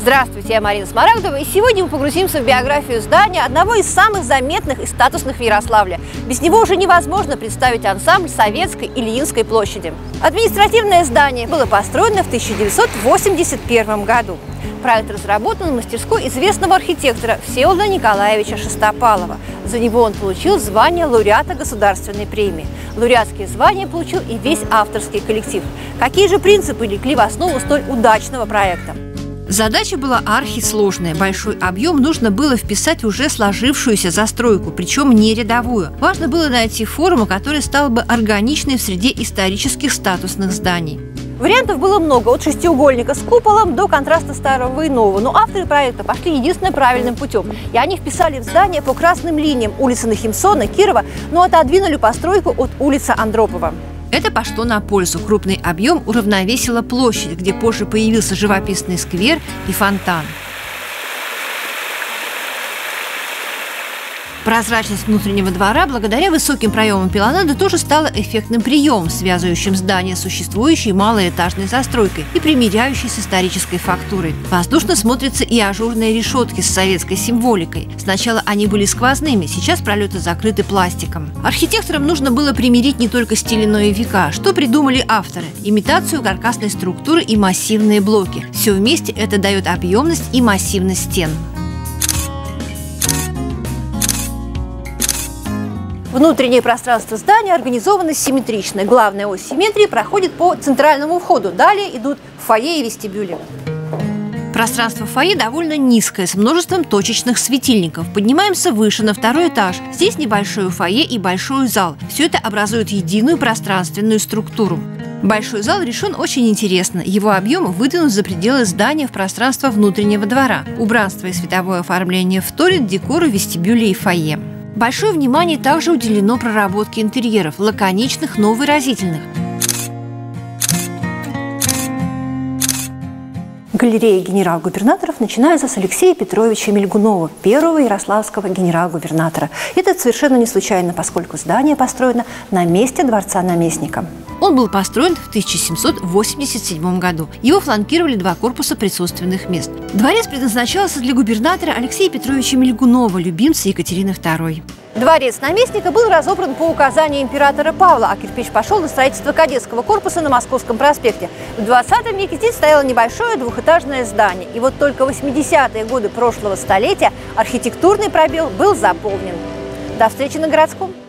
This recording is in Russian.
Здравствуйте, я Марина Смарагдова, и сегодня мы погрузимся в биографию здания одного из самых заметных и статусных в Ярославле. Без него уже невозможно представить ансамбль Советской и Ильинской площади. Административное здание было построено в 1981 году. Проект разработан в мастерской известного архитектора Всеволода Николаевича Шестопалова. За него он получил звание лауреата государственной премии. Лауреатские звания получил и весь авторский коллектив. Какие же принципы легли в основу столь удачного проекта? Задача была архисложная. Большой объем нужно было вписать в уже сложившуюся застройку, причем не рядовую. Важно было найти форму, которая стала бы органичной в среде исторических статусных зданий. Вариантов было много, от шестиугольника с куполом до контраста старого и нового, но авторы проекта пошли единственно правильным путем. И они вписали в здание по красным линиям улицы Нахимсона, Кирова, но отодвинули постройку от улицы Андропова. Это пошло на пользу. Крупный объем уравновесила площадь, где позже появился живописный сквер и фонтан. Прозрачность внутреннего двора благодаря высоким проемам пилонады тоже стала эффектным приемом, связывающим здание с существующей малоэтажной застройкой и примиряющей с исторической фактурой. Воздушно смотрятся и ажурные решетки с советской символикой. Сначала они были сквозными, сейчас пролеты закрыты пластиком. Архитекторам нужно было примирить не только стили, но и века. Что придумали авторы? Имитацию каркасной структуры и массивные блоки. Все вместе это дает объемность и массивность стен. Внутреннее пространство здания организовано симметрично. Главная ось симметрии проходит по центральному входу. Далее идут фойе и вестибюли. Пространство фойе довольно низкое, с множеством точечных светильников. Поднимаемся выше, на второй этаж. Здесь небольшое фойе и большой зал. Все это образует единую пространственную структуру. Большой зал решен очень интересно. Его объем выдвинут за пределы здания в пространство внутреннего двора. Убранство и световое оформление вторит декору вестибюлей и фойе. Большое внимание также уделено проработке интерьеров, лаконичных, но выразительных. Галерея генерал-губернаторов начинается с Алексея Петровича Мельгунова, первого ярославского генерал-губернатора. Это совершенно не случайно, поскольку здание построено на месте дворца наместника. Он был построен в 1787 году. Его фланкировали два корпуса присутственных мест. Дворец предназначался для губернатора Алексея Петровича Мельгунова, любимца Екатерины II. Дворец наместника был разобран по указанию императора Павла, а кирпич пошел на строительство кадетского корпуса на Московском проспекте. В 20 веке здесь стояло небольшое двухэтажное здание. И вот только в 80-е годы прошлого столетия архитектурный пробел был заполнен. До встречи на городском.